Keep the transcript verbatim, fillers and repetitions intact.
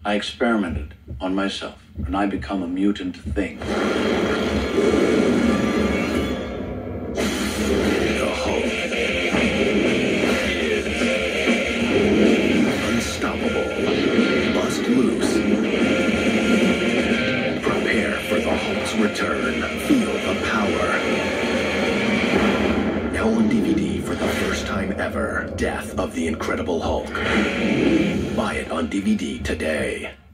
I experimented on myself, and I become a mutant thing. The Hulk is unstoppable. Bust loose. Prepare for the Hulk's return. Feel the power. Now on D V D for the first time ever. Death of the Incredible Hulk. Buy it on D V D today.